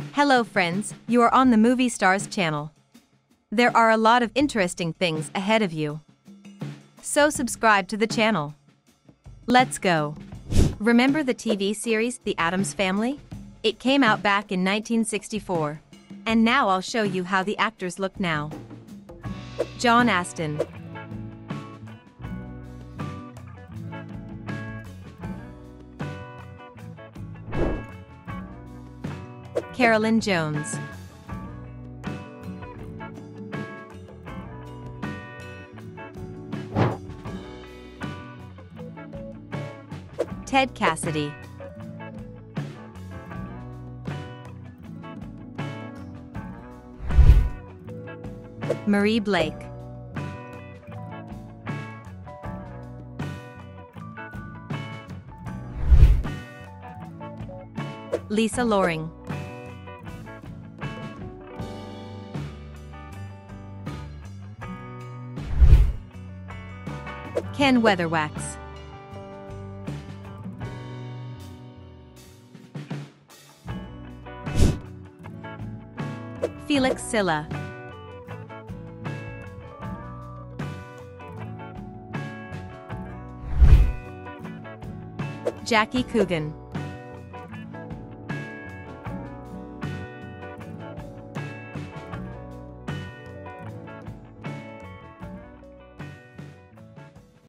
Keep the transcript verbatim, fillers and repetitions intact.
Hello friends, you are on the Movie Stars channel. There are a lot of interesting things ahead of you. So subscribe to the channel. Let's go. Remember the T V series The Addams Family? It came out back in nineteen sixty-four. And now I'll show you how the actors look now. John Astin. Carolyn Jones. Ted Cassidy. Marie Blake. Lisa Loring. Ken Weatherwax. Felix Silla. Jackie Coogan.